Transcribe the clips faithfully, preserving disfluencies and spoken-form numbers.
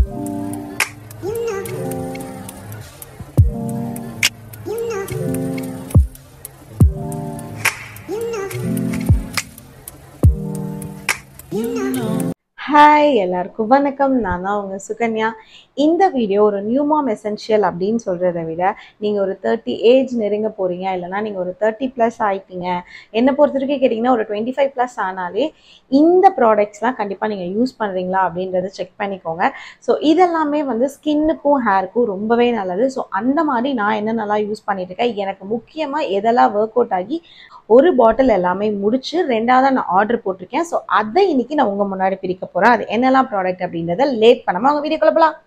Hi எல்லாருக்கும் வணக்கம். நான் தான் உங்கள் சுகன்யா. இந்த வீடியோ ஒரு நியூ மாம் எசென்ஷியல் அப்படின்னு சொல்கிறத விட நீங்கள் ஒரு தேர்ட்டி ஏஜ் நெருங்க போகிறீங்க, இல்லைனா நீங்கள் ஒரு தேர்ட்டி ப்ளஸ் ஆகிட்டீங்க, என்னை பொறுத்த வரைக்கும் கேட்டிங்கன்னா ஒரு டுவெண்ட்டி ஃபைவ் ப்ளஸ் ஆனாலே இந்த ப்ராடக்ட்ஸ்லாம் கண்டிப்பாக நீங்கள் யூஸ் பண்ணுறீங்களா அப்படின்றத செக் பண்ணிக்கோங்க. ஸோ இதெல்லாமே வந்து ஸ்கின்னுக்கும் ஹேருக்கும் ரொம்பவே நல்லது. ஸோ அந்த மாதிரி நான் என்னென்னலாம் யூஸ் பண்ணிட்டு இருக்கேன், எனக்கு முக்கியமாக எதெல்லாம் ஒர்க் அவுட் ஆகி ஒரு பாட்டில் எல்லாமே முடிச்சு ரெண்டாவதா நான் ஆர்டர் போட்டிருக்கேன். ஸோ அதை இன்னைக்கு நான் உங்க முன்னாடி பிரிக்க போறேன். அது என்னெல்லாம் ப்ராடக்ட் அப்படின்றத லேட் பண்ணாம அவங்க வீடியோக்குள்ள போலாம்.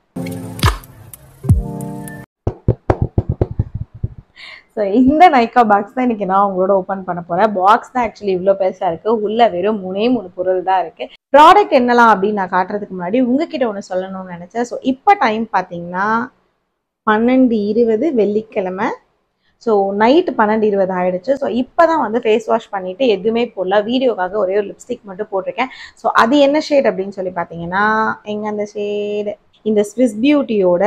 ஸோ இந்த நைக்கா பாக்ஸ் தான் இன்னைக்கு நான் உங்களோட ஓப்பன் பண்ண போறேன். பாக்ஸ் தான் ஆக்சுவலி இவ்வளோ பெருசா இருக்கு. உள்ள வெறும் மூணே மூணு பொருள் தான் இருக்கு. ப்ராடக்ட் என்னலாம் அப்படின்னு நான் காட்டுறதுக்கு முன்னாடி உங்ககிட்ட ஒன்று சொல்லணும்னு நினைச்சேன். ஸோ இப்போ டைம் பார்த்தீங்கன்னா பன்னெண்டு இருபது வெள்ளிக்கிழமை. ஸோ நைட்டு பன்னெண்டு இருபது ஆகிடுச்சு. ஸோ இப்போ தான் வந்து ஃபேஸ் வாஷ் பண்ணிவிட்டு எதுவுமே போடல. வீடியோக்காக ஒரே ஒரு லிப்ஸ்டிக் மட்டும் போட்டிருக்கேன். ஸோ அது என்ன ஷேட் அப்படின்னு சொல்லி பார்த்தீங்கன்னா, எங்கே அந்த ஷேடு, இந்த ஸ்விஸ் பியூட்டியோட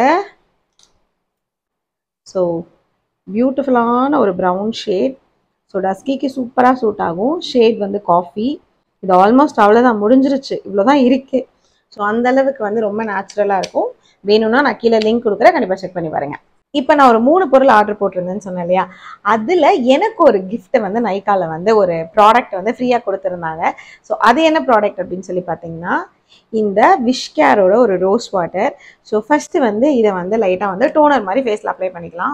ஸோ பியூட்டிஃபுல்லான ஒரு ப்ரௌன் ஷேட். ஸோ டஸ்கிக்கு சூப்பராக சூட் ஆகும். ஷேட் வந்து காஃபி. இது ஆல்மோஸ்ட் அவ்வளோதான், முடிஞ்சிருச்சு. இவ்வளோ தான் இருக்குது. ஸோ அந்தளவுக்கு வந்து ரொம்ப நேச்சுரலாக இருக்கும். வேணும்னா நான் கீழே லிங்க் கொடுக்குறேன், கண்டிப்பாக செக் பண்ணி பாருங்க. இப்போ நான் ஒரு மூணு பொருள் ஆர்டர் போட்டிருந்தேன்னு சொன்னேன் இல்லையா, அதில் எனக்கு ஒரு கிஃப்ட்டை வந்து நைக்காவில் வந்து ஒரு ப்ராடக்ட் வந்து ஃப்ரீயாக கொடுத்துருந்தாங்க. ஸோ அது என்ன ப்ராடக்ட் அப்படின்னு சொல்லி பார்த்தீங்கன்னா, இந்த விஷ்-கேரோட ஒரு ரோஸ் வாட்டர். ஸோ ஃபஸ்ட்டு வந்து இதை வந்து லைட்டாக வந்து டோனர் மாதிரி ஃபேஸில் அப்ளை பண்ணிக்கலாம்.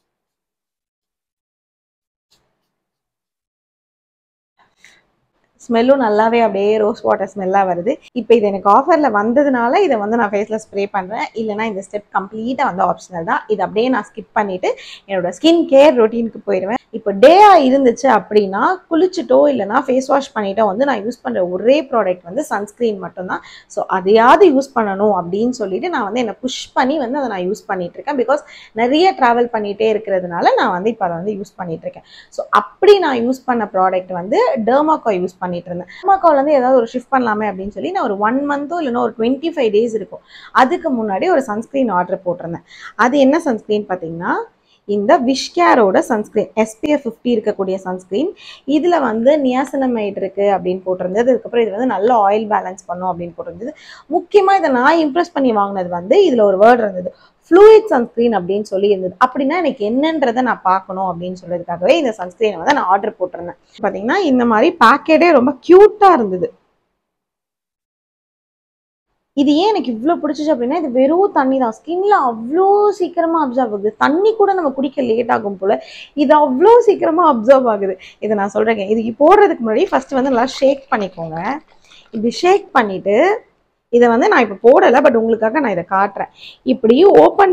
ஸ்மெல்லும் நல்லாவே அப்படியே ரோஸ் வாட்டர் ஸ்மெல்லாக வருது. இப்போ இது எனக்கு ஆஃபரில் வந்ததுனால இதை வந்து நான் ஃபேஸில் ஸ்ப்ரே பண்ணுறேன். இல்லைனா இந்த ஸ்டெப் கம்ப்ளீட்டாக வந்து ஆப்ஷனல் தான். இது அப்படியே நான் ஸ்கிப் பண்ணிவிட்டு என்னோட ஸ்கின் கேர் ரொட்டீனுக்கு போயிடுவேன். இப்போ டேயாக இருந்துச்சு அப்படின்னா குளிச்சுட்டோ இல்லைனா ஃபேஸ் வாஷ் பண்ணிட்டோ வந்து நான் யூஸ் பண்ணுற ஒரே ப்ராடக்ட் வந்து சன்ஸ்க்ரீன் மட்டும்தான். ஸோ அதையாவது யூஸ் பண்ணணும் அப்படின்னு சொல்லிட்டு நான் வந்து என்னை புஷ் பண்ணி வந்து அதை நான் யூஸ் பண்ணிட்டு இருக்கேன். பிகாஸ் நிறைய ட்ராவல் பண்ணிகிட்டே இருக்கிறதுனால நான் வந்து இப்போ அதை வந்து யூஸ் பண்ணிட்டு இருக்கேன். ஸோ அப்படி நான் யூஸ் பண்ண ப்ராடக்ட் வந்து டெர்மாக்கோ யூஸ் பண்ணிட்டு இருந்தேன். டெர்மாக்கோல வந்து ஏதாவது ஒரு ஷிஃப்ட் பண்ணலாமே அப்படின்னு சொல்லி நான் ஒரு ஒன் மந்த்தோ இல்லைன்னா ஒரு டுவெண்ட்டி ஃபைவ் டேஸ் இருக்கும். அதுக்கு முன்னாடி ஒரு சன்ஸ்க்ரீன் ஆர்டர் போட்டிருந்தேன். அது என்ன சன்ஸ்க்ரீன் பார்த்தீங்கன்னா, இந்த விஷ்-கேரோட சன்ஸ்க்ரீன், எஸ்பிஎஃப் ஃபிஃப்டி இருக்கக்கூடிய சன்ஸ்க்ரீன். இதில் வந்து நியாசினமைட் இருக்குது அப்படின்னு போட்டிருந்தது. அதுக்கப்புறம் இது வந்து நல்ல ஆயில் பேலன்ஸ் பண்ணும் அப்படின்னு போட்டிருந்தது. முக்கியமாக இதை நான் இம்ப்ரெஸ் பண்ணி வாங்கினது வந்து இதில் ஒரு வேர்டு இருந்தது, ஃப்ளூயிட் சன்ஸ்க்ரீன் அப்படின்னு சொல்லி இருந்தது. அப்படின்னா எனக்கு என்னன்றதை நான் பார்க்கணும் அப்படின்னு சொல்றதுக்காகவே இந்த சன்ஸ்க்ரீனை வந்து நான் ஆர்டர் போட்டிருந்தேன். பார்த்தீங்கன்னா இந்த மாதிரி பேக்கெட்டே ரொம்ப க்யூட்டாக இருந்தது. இது ஏன் எனக்கு இவ்வளோ பிடிச்சிச்சு அப்படின்னா, இது வெறும் தண்ணி தான். ஸ்கின்ல அவ்வளோ சீக்கிரமாக அப்சர்வ் ஆகுது. தண்ணி கூட நம்ம குடிக்க லேட் ஆகும் போல், இது அவ்வளோ சீக்கிரமாக அப்சர்வ் ஆகுது. இதை நான் சொல்கிறேங்க. இதுக்கு போடுறதுக்கு முன்னாடி ஃபஸ்ட்டு வந்து நல்லா ஷேக் பண்ணிக்கோங்க. இப்படி ஷேக் பண்ணிவிட்டு இதை வந்து நான் இப்போ போடலை, பட் உங்களுக்காக நான் இதை காட்டுறேன். இப்படி ஓப்பன்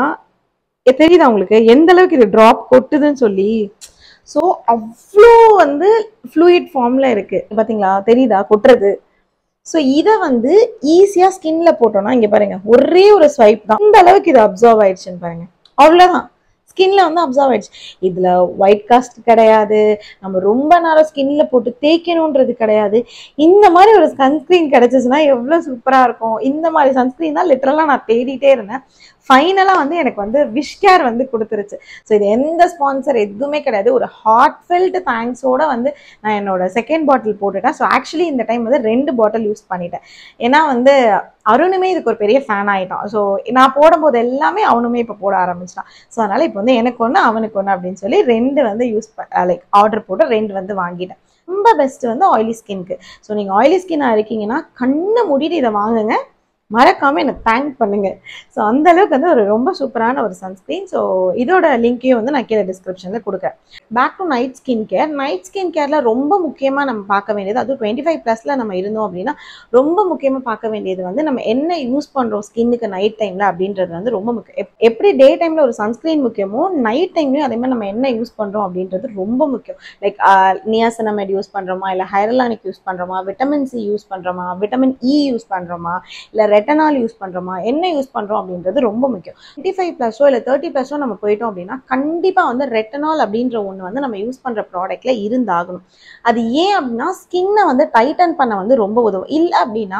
பண்ணால் தெரியுதா உங்களுக்கு எந்த அளவுக்கு இது ட்ராப் கொட்டுதுன்னு சொல்லி? ஸோ அவ்வளோ வந்து ஃப்ளூயிட் ஃபார்மில் இருக்குது. பார்த்தீங்களா, தெரியுதா கொட்டுறது? ஸோ இதை வந்து ஈஸியாக ஸ்கின்ல போட்டோம்னா இங்கே பாருங்க, ஒரே ஒரு ஸ்வைப் தான். இந்த அளவுக்கு இது அப்சர்வ் ஆயிடுச்சுன்னு பாருங்க. அவ்வளோதான், ஸ்கின்ல வந்து அப்சர்வ் ஆயிடுச்சு. இதில் ஒயிட் காஸ்ட் கிடையாது, நம்ம ரொம்ப நேரம் ஸ்கின்ல போட்டு தேய்க்கணுன்றது கிடையாது. இந்த மாதிரி ஒரு சன்ஸ்க்ரீன் கிடைச்சிச்சுன்னா எவ்வளோ சூப்பராக இருக்கும். இந்த மாதிரி சன்ஸ்க்ரீன் தான் லிட்டரலாக நான் தேடிட்டே இருந்தேன். ஃபைனலாக வந்து எனக்கு வந்து விஷ்-கேர் வந்து கொடுத்துருச்சு. ஸோ இது எந்த ஸ்பான்சர் எதுவுமே கிடையாது. ஒரு ஹார்ட்ஃபெல்ட் தேங்க்ஸோட வந்து நான் என்னோட செகண்ட் பாட்டில் போட்டுட்டேன். ஸோ ஆக்சுவலி இந்த டைம் வந்து ரெண்டு பாட்டில் யூஸ் பண்ணிட்டேன். ஏன்னா வந்து அருணுமே இதுக்கு ஒரு பெரிய ஃபேன் ஆகிட்டான். ஸோ நான் போடும்போது எல்லாமே அவனுமே இப்போ போட ஆரம்பிச்சிட்டான். ஸோ அதனால் இப்போ வந்து எனக்கு ஒன்று அவனுக்கு ஒன்று அப்படின்னு சொல்லி ரெண்டு வந்து யூஸ் ப லைக் ஆர்டர் போட்டு ரெண்டு வந்து வாங்கிட்டேன். ரொம்ப பெஸ்ட்டு வந்து ஆயிலி ஸ்கின்க்கு. ஸோ நீங்கள் ஆயிலி ஸ்கின்னாக இருக்கீங்கன்னா கண்ணை மூடிட்டு இதை வாங்குங்க, மறக்காமல் எனக்கு தேங்க் பண்ணுங்க. ஸோ அந்த அளவுக்கு வந்து ஒரு ரொம்ப சூப்பரான ஒரு சன்ஸ்க்ரீன். ஸோ இதோட லிங்க்கையும் வந்து நான் கீழே டிஸ்கிரிப்ஷனில் கொடுக்குறேன். Back to night skin care. Night skin கேரில் ரொம்ப முக்கியமாக நம்ம பார்க்க வேண்டியது, அதுவும் டுவெண்ட்டி ஃபைவ் ப்ளஸில் நம்ம இருந்தோம் அப்படின்னா ரொம்ப முக்கியமாக பார்க்க வேண்டியது வந்து நம்ம என்ன யூஸ் பண்ணுறோம் ஸ்கின்னுக்கு நைட் டைமில் அப்படின்றது வந்து ரொம்ப முக்கியம். எப் எப்படி டே டைமில் ஒரு சன்ஸ்க்ரீன் முக்கியமோ, நைட் டைம்லையும் அதே மாதிரி நம்ம என்ன யூஸ் பண்ணுறோம் அப்படின்றது ரொம்ப முக்கியம். லைக் நியாசினமைட் யூஸ் பண்ணுறோமா, இல்லை ஹைரலானிக் யூஸ் பண்ணுறோமா, விட்டமின் சி யூஸ் பண்ணுறோமா, விட்டமின் இ யூஸ் பண்ணுறோமா, இல்லை ரெட்டனால் யூஸ் பண்ணுறோமா, என்ன யூஸ் பண்ணுறோம் அப்படின்றது ரொம்ப முக்கியம். டுவெண்ட்டி ஃபைவ் ப்ளஸோ இல்லை தேர்ட்டி ப்ளஸோ நம்ம போயிட்டோம் அப்படின்னா கண்டிப்பாக வந்து ரெட்டனால் அப்படின்ற ஒன்று வந்து நம்ம யூஸ் பண்ணுற ப்ராடக்டில் இருந்தாகணும். அது ஏன் அப்படின்னா ஸ்கின்னை வந்து டைட்டன் பண்ண வந்து ரொம்ப உதவும். இல்லை அப்படின்னா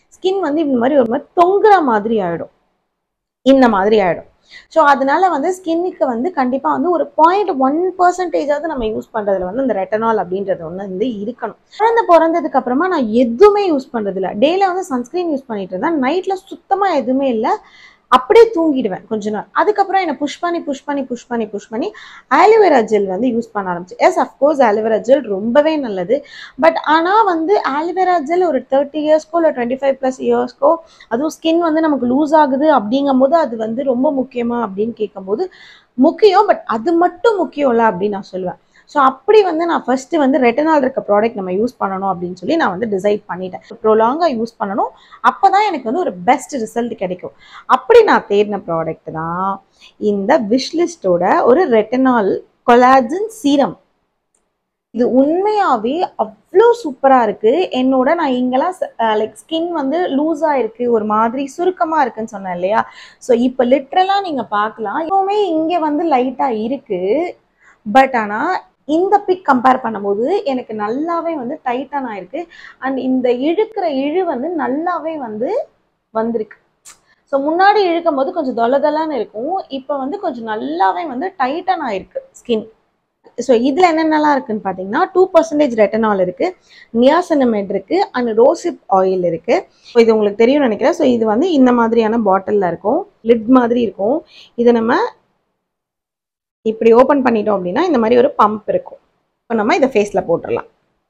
ஸ்கின் வந்து இந்த மாதிரி ஒரு மாதிரி தொங்குற மாதிரி ஆயிடும், இந்த மாதிரி ஆயிடும். ஸோ அதனால வந்து ஸ்கின்னுக்கு வந்து கண்டிப்பாக வந்து ஒரு பாயிண்ட் ஒன் பர்சன்டேஜாவது நம்ம யூஸ் பண்ணுறதுல வந்து இந்த ரெட்டனால் அப்படின்றது ஒன்று வந்து இருக்கணும். குழந்தை பிறந்ததுக்கு அப்புறமா நான் எதுவுமே யூஸ் பண்ணுறது இல்லை. டேல வந்து சன்ஸ்கிரீன் யூஸ் பண்ணிட்டு இருந்தேன், நைட்டில் சுத்தமாக எதுவுமே இல்லை, அப்படியே தூங்கிடுவேன் கொஞ்ச நாள். அதுக்கப்புறம் என்னை புஷ் பண்ணி புஷ் பண்ணி புஷ் பண்ணி புஷ் பண்ணி ஆலோவேரா ஜெல் வந்து யூஸ் பண்ண ஆரம்பிச்சு. எஸ் அஃப்கோர்ஸ் ஆலோவேரா ஜெல் ரொம்பவே நல்லது. பட் ஆனால் வந்து ஆலோவேரா ஜெல் ஒரு தேர்ட்டி இயர்ஸ்க்கோ இல்லை டுவெண்ட்டி ஃபைவ் ப்ளஸ் இயர்ஸ்க்கோ, அதுவும் ஸ்கின் வந்து நமக்கு லூஸ் ஆகுது அப்படிங்கும் போது அது வந்து ரொம்ப முக்கியமா அப்படின்னு கேட்கும்போது முக்கியம். பட் அது மட்டும் முக்கியம் இல்லை அப்படின்னு நான் சொல்லுவேன். ஸோ அப்படி வந்து நான் ஃபர்ஸ்ட் வந்து ரெட்டனால் இருக்க ப்ராடக்ட் நம்ம யூஸ் பண்ணணும் அப்படின்னு சொல்லி நான் வந்து டிசைட் பண்ணிட்டேன். ப்ரோலாங்காக யூஸ் பண்ணணும், அப்போ தான் எனக்கு வந்து ஒரு பெஸ்ட் ரிசல்ட் கிடைக்கும். அப்படி நான் தேடின ப்ராடக்ட் தான் இந்த விஷ்லிஸ்டோட ஒரு ரெட்டனால் கொலாஜன் சீரம். இது உண்மையாகவே அவ்வளோ சூப்பராக இருக்குது. என்னோட நான் இங்கெல்லாம் லைக் ஸ்கின் வந்து லூஸாக இருக்குது, ஒரு மாதிரி சுருக்கமாக இருக்குன்னு சொன்னேன் இல்லையா. ஸோ இப்போ லிட்ரலாக நீங்கள் பார்க்கலாம், இப்போவுமே இங்கே வந்து லைட்டாக இருக்குது. பட் ஆனால் இந்த பிக் கம்பேர் பண்ணும்போது எனக்கு நல்லாவே வந்து டைட்டன் ஆயிருக்கு. அண்ட் இந்த இழுக்கிற இழு வந்து நல்லாவே வந்து வந்திருக்கு. ஸோ முன்னாடி இழுக்கும் போது கொஞ்சம் தொலைதலான்னு இருக்கும், இப்போ வந்து கொஞ்சம் நல்லாவே வந்து டைட்டன் ஆயிருக்கு ஸ்கின். ஸோ இதில் என்னென்னலாம் இருக்குன்னு பார்த்தீங்கன்னா, டூ பர்சன்டேஜ் ரெட்டனால் இருக்குது, நியாசினமைட் இருக்குது, அண்ட் ரோசிப் ஆயில் இருக்குது. ஸோ இது உங்களுக்கு தெரியும் நினைக்கிறேன். ஸோ இது வந்து இந்த மாதிரியான பாட்டிலில் இருக்கும், லிட் மாதிரி இருக்கும். இதை நம்ம இப்படி ஓப்பன் பண்ணிட்டோம் அப்படின்னா இந்த மாதிரி ஒரு பம்ப் இருக்கும். இப்போ நம்ம இதை ஃபேஸில் போட்டுடலாம்.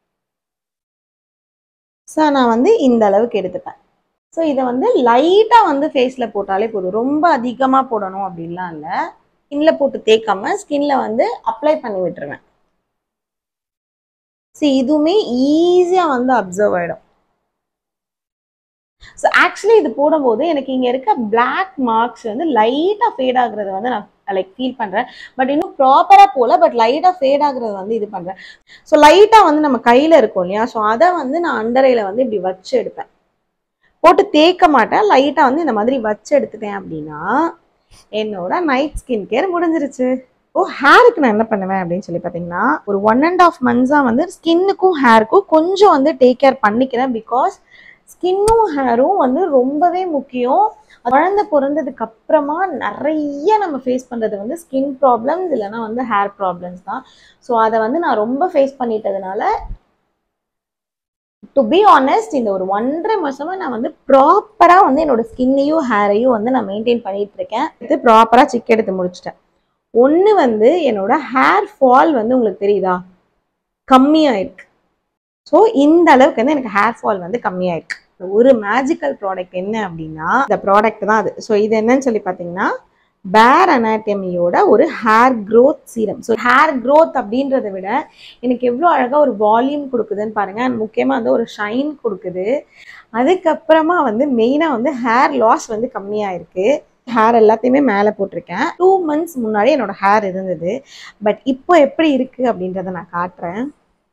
ஸோ நான் வந்து இந்த அளவுக்கு எடுத்துப்பேன். ஸோ இதை வந்து லைட்டாக வந்து ஃபேஸில் போட்டாலே போதும், ரொம்ப அதிகமாக போடணும் அப்படின்லாம் இல்லை. ஸ்கின்ல போட்டு தேய்க்காம ஸ்கின்ல வந்து அப்ளை பண்ணி விட்டுருவேன். ஸோ இதுவுமே ஈஸியாக வந்து அப்சர்வ் ஆகிடும். ஸோ ஆக்சுவலி இது போடும்போது எனக்கு இங்கே இருக்க பிளாக் மார்க்ஸ் வந்து லைட்டாக ஃபேட் ஆகுறது வந்து நான் லைக் ஃபீல் பண்ணுறேன். பட் இன்னும் ப்ராப்பராக போகல, பட் லைட்டாக ஃபேட் ஆகுறது வந்து இது பண்ணுறேன். ஸோ லைட்டாக வந்து நம்ம கையில் இருக்கும் இல்லையா, ஸோ அதை வந்து நான் அண்டரையில் வந்து இப்படி வச்சு எடுப்பேன், போட்டு தேய்க்க மாட்டேன். லைட்டாக வந்து இந்த மாதிரி வச்சு எடுத்துட்டேன் அப்படின்னா என்னோட நைட் ஸ்கின் கேர் முடிஞ்சிருச்சு. ஓ ஹேருக்கு நான் என்ன பண்ணுவேன் அப்படின்னு சொல்லி பார்த்தீங்கன்னா, ஒரு ஒன் அண்ட் ஆஃப் மந்த்ஸாக வந்து ஸ்கின்னுக்கும் ஹேருக்கும் கொஞ்சம் வந்து டேக் கேர் பண்ணிக்கிறேன். பிகாஸ் ஸ்கின்னும் ஹேரும் வந்து ரொம்பவே முக்கியம். குழந்தை பிறந்ததுக்கு அப்புறமா நிறைய நம்ம ஃபேஸ் பண்ணுறது வந்து ஸ்கின் ப்ராப்ளம்ஸ் இல்லைன்னா வந்து ஹேர் ப்ராப்ளம்ஸ் தான். ஸோ அதை வந்து நான் ரொம்ப ஃபேஸ் பண்ணிட்டதுனால டு பி ஆனஸ்ட் இந்த ஒரு ஒன்றரை மாசமா நான் வந்து ப்ராப்பராக வந்து என்னோட ஸ்கின்னையும் ஹேரையும் வந்து நான் மெயின்டைன் பண்ணிட்டு இருக்கேன். இது ப்ராப்பராக செக் எடுத்து முடிச்சிட்டேன். ஒன்று வந்து என்னோட ஹேர் ஃபால் வந்து உங்களுக்கு தெரியுதா கம்மியாயிருக்கு. ஸோ இந்த அளவுக்கு வந்து எனக்கு ஹேர் ஃபால் வந்து கம்மியாயிருக்கு. ஒரு மேஜிக்கல் ப்ராடக்ட் என்ன அப்படின்னா இந்த ப்ராடக்ட் தான் அது. ஸோ இது என்னன்னு சொல்லி பார்த்தீங்கன்னா, பேர் அனாட்டமியோட ஒரு hair growth serum. So hair growth அப்படின்றத விட எனக்கு எவ்வளோ அழகாக ஒரு வால்யூம் கொடுக்குதுன்னு பாருங்க. அண்ட் முக்கியமாக வந்து ஒரு ஷைன் கொடுக்குது. அதுக்கப்புறமா வந்து மெயினாக வந்து ஹேர் லாஸ் வந்து கம்மியாயிருக்கு. ஹேர் எல்லாத்தையுமே மேலே போட்டிருக்கேன். டூ மந்த்ஸ் முன்னாடி என்னோட ஹேர் இருந்தது, பட் இப்போ எப்படி இருக்கு அப்படின்றத நான் காட்டுறேன்.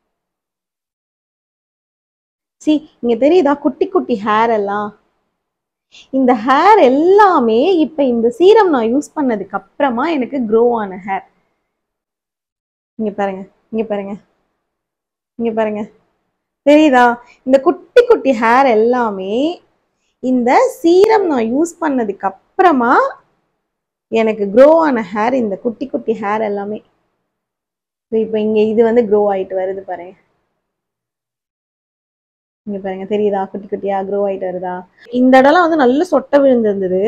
சி இங்க தெரியுதா குட்டி குட்டி ஹேர் எல்லாம். இந்த ஹேர் எல்லாமே இப்ப இந்த சீரம் நான் யூஸ் பண்ணதுக்கு அப்புறமா எனக்கு க்ரோ ஆன ஹேர். இங்க பாருங்க, இங்க பாருங்க, இங்க பாருங்க, தெரியுதா? இந்த குட்டி குட்டி ஹேர் எல்லாமே இந்த சீரம் நான் யூஸ் பண்ணதுக்கு அப்புறமா எனக்கு க்ரோ ஆன ஹேர். இந்த குட்டி குட்டி ஹேர் எல்லாமே இப்ப இங்க இது வந்து க்ரோ ஆயிட்டு வருது பாருங்க. இங்க பாருங்க, தெரியுதா? குட்டி குட்டியா க்ரோ ஆயிட்டு வருதா? இந்த இடம்லாம் வந்து நல்ல சொட்டை விழுந்திருந்தது,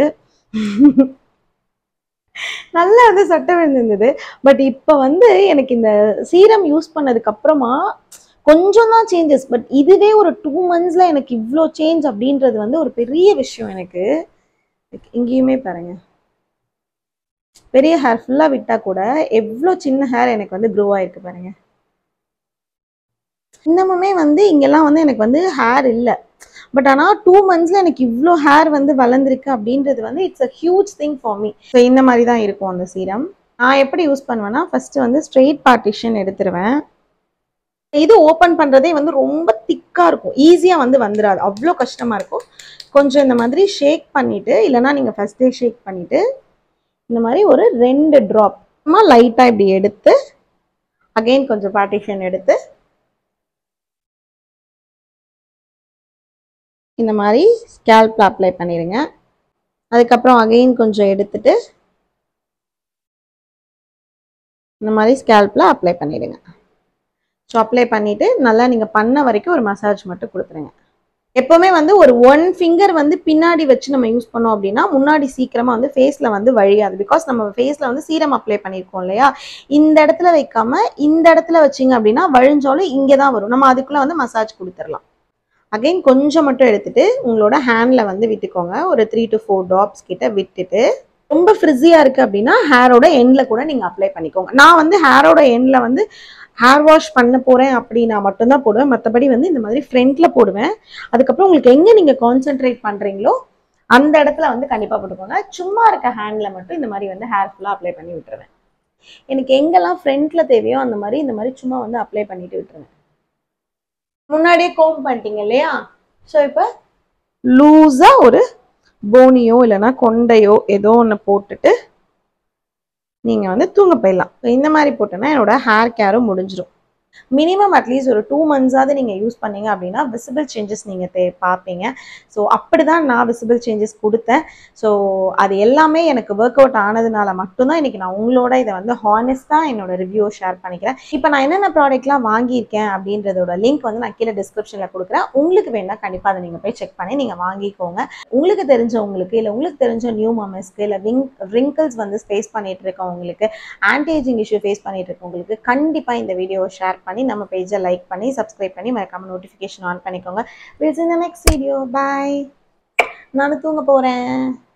நல்லா வந்து சொட்டை விழுந்திருந்தது. பட் இப்ப வந்து எனக்கு இந்த சீரம் யூஸ் பண்ணதுக்கு அப்புறமா கொஞ்சம் தான் சேஞ்சஸ். பட் இதுவே ஒரு டூ மந்த்ஸ்ல எனக்கு இவ்வளோ சேஞ்ச் அப்படின்றது வந்து ஒரு பெரிய விஷயம் எனக்கு. இங்கேயுமே பாருங்க, பெரிய ஹேர் ஃபுல்லா விட்டா கூட எவ்வளோ சின்ன ஹேர் எனக்கு வந்து க்ரோ ஆயிருக்கு பாருங்க. இன்னமுமே வந்து இங்கெல்லாம் வந்து எனக்கு வந்து ஹேர் இல்லை. பட் ஆனால் டூ மந்த்ஸ்ல எனக்கு இவ்வளோ ஹேர் வந்து வளர்ந்துருக்கு அப்படின்றது வந்து it's a huge thing for me. So இந்த மாதிரி தான் இருக்கும் அந்த சீரம். நான் எப்படி யூஸ் பண்ணுவேன்னா, ஃபர்ஸ்ட் வந்து ஸ்ட்ரெயிட் பார்ட்டிஷன் எடுத்துருவேன். இது ஓப்பன் பண்ணுறதே வந்து ரொம்ப திக்காக இருக்கும், ஈஸியாக வந்து வந்துடாது, அவ்வளோ கஷ்டமாக இருக்கும். கொஞ்சம் இந்த மாதிரி ஷேக் பண்ணிவிட்டு, இல்லைனா நீங்கள் ஃபஸ்ட்டே ஷேக் பண்ணிவிட்டு இந்த மாதிரி ஒரு ரெண்டு ட்ராப் லைட்டாக இப்படி எடுத்து அகெயின் கொஞ்சம் பார்ட்டிஷன் எடுத்து இந்த மாதிரி ஸ்கேல்ப்ல அப்ளை பண்ணிடுங்க. அதுக்கப்புறம் அகைன் கொஞ்சம் எடுத்துட்டு இந்த மாதிரி ஸ்கேல்ப்ல அப்ளை பண்ணிடுங்க. ஸோ அப்ளை பண்ணிட்டு நல்லா நீங்கள் பண்ண வரைக்கும் ஒரு மசாஜ் மட்டும் கொடுத்துருங்க. எப்போவுமே வந்து ஒரு ஒன் ஃபிங்கர் வந்து பின்னாடி வச்சு நம்ம யூஸ் பண்ணோம் அப்படின்னா முன்னாடி சீக்கிரமாக வந்து ஃபேஸில் வந்து வழியாது. பிகாஸ் நம்ம ஃபேஸில் வந்து சீரம் அப்ளை பண்ணியிருக்கோம் இல்லையா, இந்த இடத்துல வைக்காம இந்த இடத்துல வச்சிங்க அப்படின்னா வழிஞ்சாலும் இங்கே தான் வரும். நம்ம அதுக்குள்ளே வந்து மசாஜ் கொடுத்துடலாம். அகைன் கொஞ்சம் மட்டும் எடுத்துட்டு உங்களோட ஹேண்டில் வந்து விட்டுக்கோங்க. ஒரு த்ரீ டு ஃபோர் டாப்ஸ் கிட்ட விட்டுட்டு, ரொம்ப ஃப்ரிஸியாக இருக்குது அப்படின்னா ஹேரோட எண்டில் கூட நீங்கள் அப்ளை பண்ணிக்கோங்க. நான் வந்து ஹேரோட எண்டில் வந்து ஹேர் வாஷ் பண்ண போகிறேன் அப்படின்னா மட்டும்தான் போடுவேன். மற்றபடி வந்து இந்த மாதிரி ஃப்ரண்ட்டில் போடுவேன். அதுக்கப்புறம் உங்களுக்கு எங்கே நீங்கள் கான்சென்ட்ரேட் பண்ணுறீங்களோ அந்த இடத்துல வந்து கண்டிப்பாக போட்டுக்கோங்க. சும்மா இருக்க ஹேண்டில் மட்டும் இந்த மாதிரி வந்து ஹேர் ஃபுல்லாக அப்ளை பண்ணி விட்டுருவேன். எனக்கு எங்கெல்லாம் ஃப்ரண்ட்டில் தேவையோ அந்த மாதிரி இந்த மாதிரி சும்மா வந்து அப்ளை பண்ணிட்டு விட்டுருவேன். முன்னாடியே கோம் பண்ணிட்டீங்க இல்லையா, ஸோ இப்போ லூஸாக ஒரு போனியோ இல்லைன்னா கொண்டையோ ஏதோ ஒன்று போட்டுட்டு நீங்கள் வந்து தூங்க போயிடலாம். இந்த மாதிரி போட்டோன்னா என்னோட ஹேர் கேரும் முடிஞ்சிடும். மினிமம் அட்லீஸ்ட் ஒரு டூ மந்த்ஸாவது நீங்கள் யூஸ் பண்ணீங்க அப்படின்னா விசிபிள் சேஞ்சஸ் நீங்கள் தே பார்ப்பீங்க. ஸோ அப்படி தான் நான் விசிபிள் சேஞ்சஸ் கொடுத்தேன். ஸோ அது எல்லாமே எனக்கு ஒர்க் அவுட் ஆனதுனால மட்டும்தான் இன்றைக்கி நான் உங்களோட இதை வந்து ஹானஸ்ட்டாக என்னோட ரிவ்யூ ஷேர் பண்ணிக்கிறேன். இப்போ நான் என்னென்ன ப்ராடக்ட்லாம் வாங்கியிருக்கேன் அப்படின்றதோட லிங்க் வந்து நான் கீழே டிஸ்கிரிப்ஷனில் கொடுக்குறேன். உங்களுக்கு வேணால் கண்டிப்பாக அதை நீங்கள் போய் செக் பண்ணி நீங்கள் வாங்கிக்கோங்க. உங்களுக்கு தெரிஞ்சவங்களுக்கு இல்லை உங்களுக்கு தெரிஞ்ச நியூ மாமஸ்க்கு இல்லை விங் ரிங்கிள்ஸ் வந்து ஃபேஸ் பண்ணிட்டு இருக்கவங்களுக்கு, ஆன்டி ஏஜிங் இஷ்யூ ஃபேஸ் பண்ணிட்டு இருக்கவங்களுக்கு கண்டிப்பாக இந்த வீடியோவை ஷேர் பண்ணி நம்ம பேஜை லைக் பண்ணி சப்ஸ்கிரைப் பண்ணி மறக்காம நோட்டிஃபிகேஷன் ஆன் பண்ணிக்கோங்க. We'll see you in the next video. Bye. நானும் தூங்க போறேன்.